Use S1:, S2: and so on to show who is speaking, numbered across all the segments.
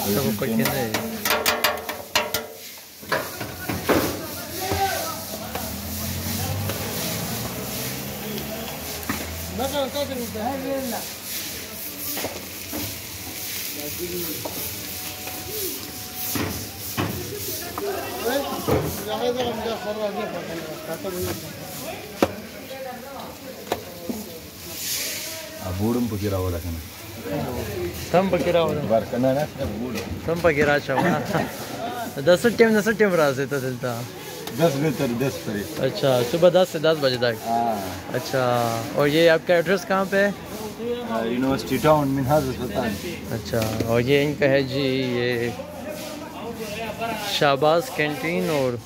S1: Abudum pukira wala kana.
S2: Tam pukira wala.
S1: Barkana na abudum.
S2: Tam pukira chawa. 10 time राज देता चलता
S1: 10 बजे तक 10 परे।
S2: अच्छा सुबह 10 से 10 बजे तक। अच्छा और ये आपका एड्रेस कहाँ पे है?
S1: यूनिवर्सिटी टाउन मिनहाज अस्पताल।
S2: अच्छा और ये इनका है जी ये शाहबाज कैंटीन और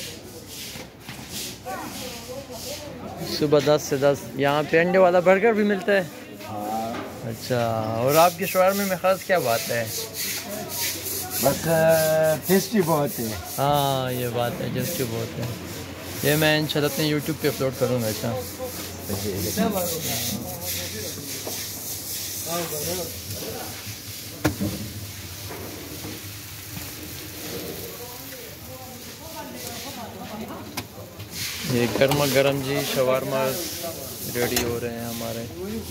S2: सुबह 10 से 10 यहाँ पे अंडे वाला बर्गर भी मिलता है। अच्छा और आपके शवारमे में ख़ास क्या बात है?
S1: बस टेस्टी बहुत है।
S2: हाँ ये बात है टेस्टी बहुत है। ये मैं इंशाल्लाह अपने यूट्यूब पे अपलोड करूँगा। अच्छा ये गर्मा गर्म जी शवारमा रेडी हो रहे हैं हमारे।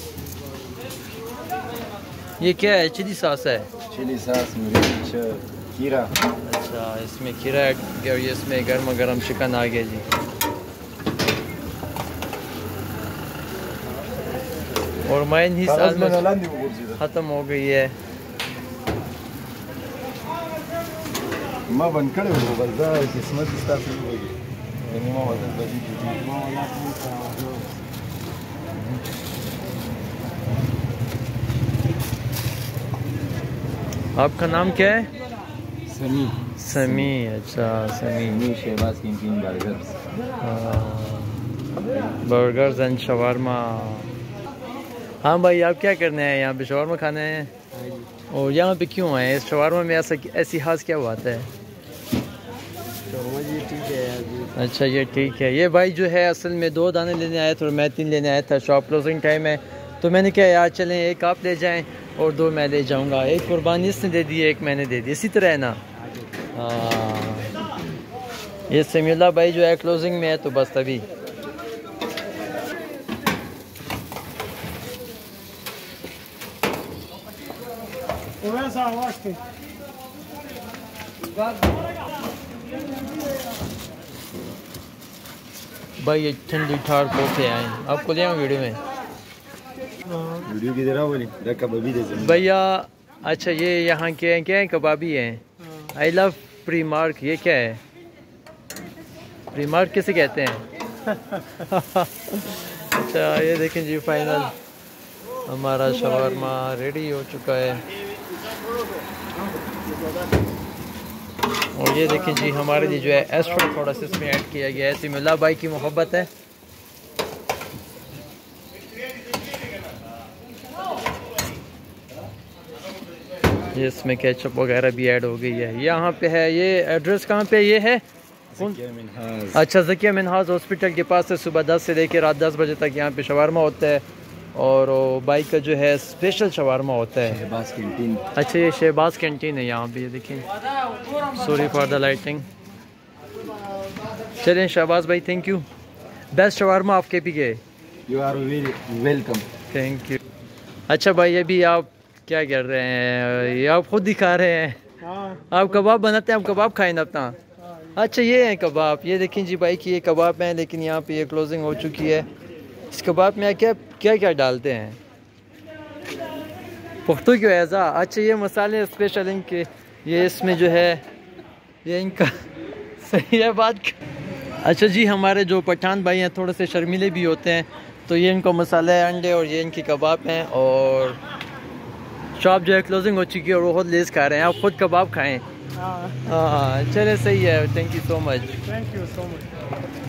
S2: ये क्या है? चिली सॉस है?
S1: चिली सॉस मिर्च खीरा।
S2: अच्छा इसमें खीरा ऐड किया और ये इसमें गर्मा गर्म चिकन आ गया जी। और मायनीज ख़त्म हो गई है।
S1: मां बनकर वो बजा किस्मत इस्ता से हो गई।
S2: आपका नाम क्या है?
S1: समी।
S2: समी अच्छा Sami.
S1: Shahbaz canteen burgers.
S2: Burgers and shawarma. हाँ भाई आप क्या करने हैं यहाँ पे? शवारमा खाने हैं? और यहाँ पे क्यों आए? इस शवारमा में ऐसी खास क्या बात है?
S1: ये ठीक है।
S2: अच्छा ये ठीक है। ये भाई जो है असल में 2 दाने लेने आया था और मैं 3 लेने आया था। शॉप क्लोजिंग टाइम है तो मैंने कहा यार चलें एक आप ले जाएं और 2 मैं ले जाऊंगा। एक कुर्बानी इसने दे दी एक मैंने दे दी, इसी तरह है ना। हाँ ये समीउल्लाह भाई जो है क्लोजिंग में है तो बस तभी। भाई ये ठंडी ठार कोफे आए आपको ले आऊँ वीडियो में?
S1: वीडियो की तरह बोली कबाबी दे
S2: भैया। अच्छा ये यहाँ के हैं क्या है? कबाबी हैं। I love Primark. ये क्या है? प्री मार्क किसे कहते हैं? अच्छा ये देखें जी फाइनल हमारा शवारमा रेडी हो चुका है। और ये देखें जी हमारे लिए जो है एक्स्ट्रा थोड़ा सा इसमें ऐड किया गया है। समीउल्लाह भाई की मोहब्बत है। ये इसमें केचप वगैरह भी ऐड हो गई है। यहाँ पे है ये एड्रेस कहाँ पे ये है? अच्छा ज़किया मिनहाज हॉस्पिटल के पास है। सुबह 10 से लेकर रात 10 बजे तक यहाँ पे शवारमा होता है और बाइक का जो है स्पेशल शवारमा होता है।
S1: शहबाज कैंटीन।
S2: अच्छा ये शहबाज कैंटीन है यहाँ पे। ये देखें सॉरी फॉर द लाइटिंग। चलें शहबाज भाई थैंक यू। बेस्ट शवारमा आपके भी गए।
S1: You are welcome.
S2: Thank you. अच्छा भाई ये भी आप क्या कर रहे हैं? ये आप खुद दिखा रहे हैं। आप कबाब बनाते हैं, आप कबाब खाएं ना अपना। अच्छा ये है कबाब। ये देखें जी भाई कि ये कबाब हैं लेकिन यहाँ पे ये क्लोजिंग हो चुकी है। इस कबाब में क्या क्या क्या डालते हैं? पुख्तू की वजह। अच्छा ये मसाले स्पेशल इनके ये इसमें जो है ये इनका सही है बात। अच्छा जी हमारे जो पठान भाई हैं थोड़े से शर्मीले भी होते हैं तो ये इनको मसाले अंडे और ये इनकी कबाब हैं और शॉप जो है क्लोजिंग हो चुकी है और वो खुद लेस खा रहे हैं। आप खुद कबाब खाएं। हाँ चले सही है। Thank you so much.